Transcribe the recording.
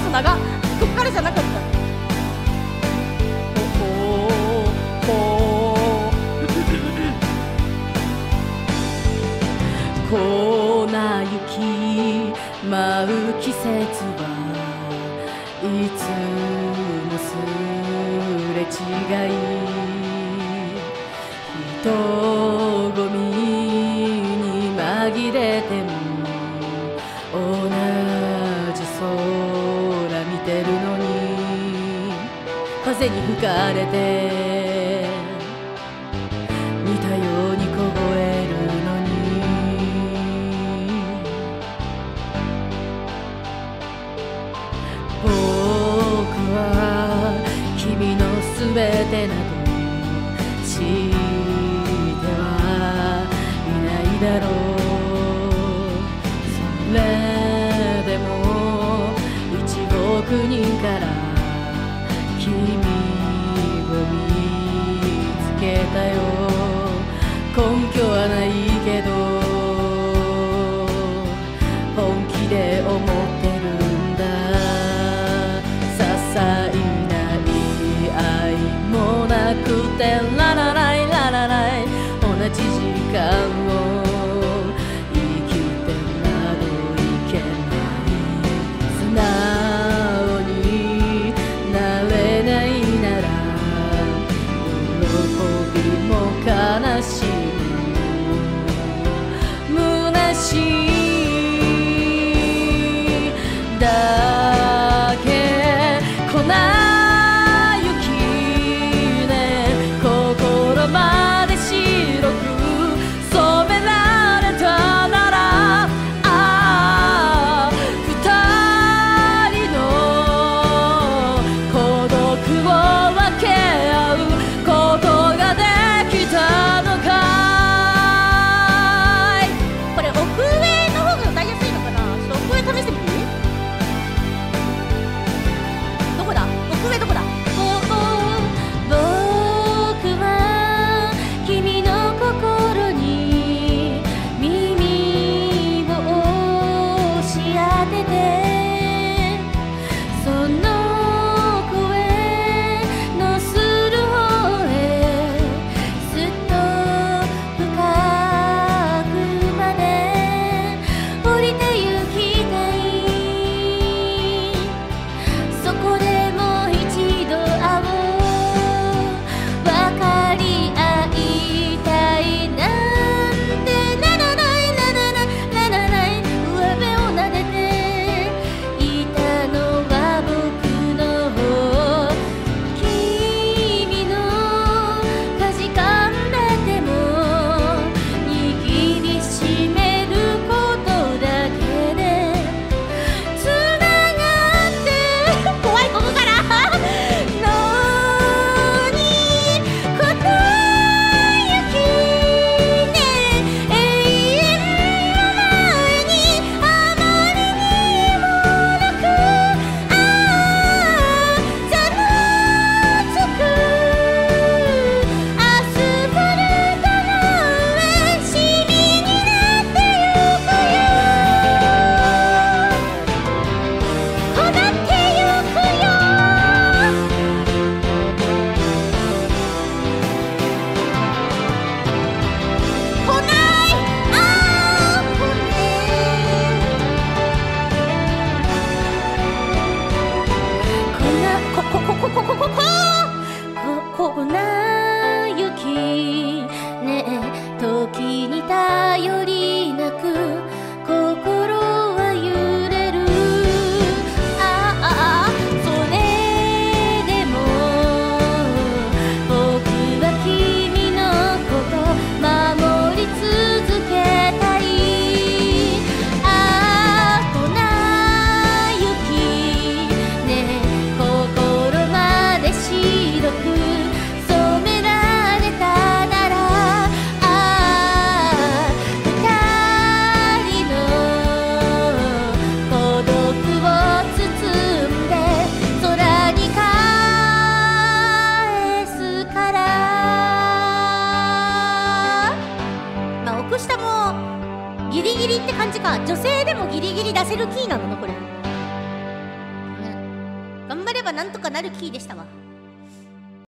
ス長っ。こっからじゃなかった。粉雪舞う季節はいつもすれ違い、人混みに紛れても同じ空見てるのに、風に吹かれて似たように凍えるのに、僕は君のすべてなど知ってはいないだろう。それでも1億人から君を見つけたよ。根拠はないけど本気で思ってるんだ。些細ない愛もなくてララライララライ、同じ時間を生きてなどいけない。素直になれないなら喜びも悲しみも虚しいだけ。粉雪ね、心まで白く染められたなら、ああ二人の孤独を分け合うことができたのかい。これ奥上の方が歌いやすいのかな。ちょっと奥上試してみていい？どこだ？奥上どこだ？僕は君の心に耳を押し当てて、その声のする方へすっと深くまで降りて行きたい。そこでもう一度会おう。分かり合いたいなんてならないならないならない。上辺を撫でていたのは僕の方。君のかじかんでても握りしめることだけでつながって怖いここからのに粉雪ね、永遠の前にあまりにもなく、ああざわつくアスファルトの上シミになってゆくよ。粉ってゆくよ。来ない、ああ来ねえ。粉雪ねえ、時に頼りなく心は揺れる。ああそれでも僕は君のこと守り続けたい。ああ粉雪ね、心まで白く染められたなら、ああ二人の孤独を包んで空に返すから。まあ奥下もギリギリって感じか。女性でもギリギリ出せるキーなのこれ。 まればなんとかなるキーでしたわ。